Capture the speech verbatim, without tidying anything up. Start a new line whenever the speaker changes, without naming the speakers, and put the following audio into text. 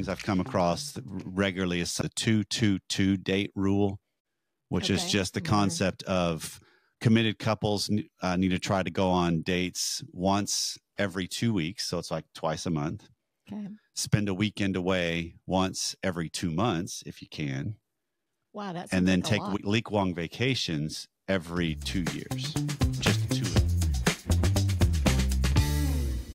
things I've come across regularly is the two two two date rule, which
Okay.
is just the concept of committed couples uh, need to try to go on dates once every two weeks. So it's like twice a month.
Okay.
Spend a weekend away once every two months if you can.
Wow, that's
and then take week long vacations every two years.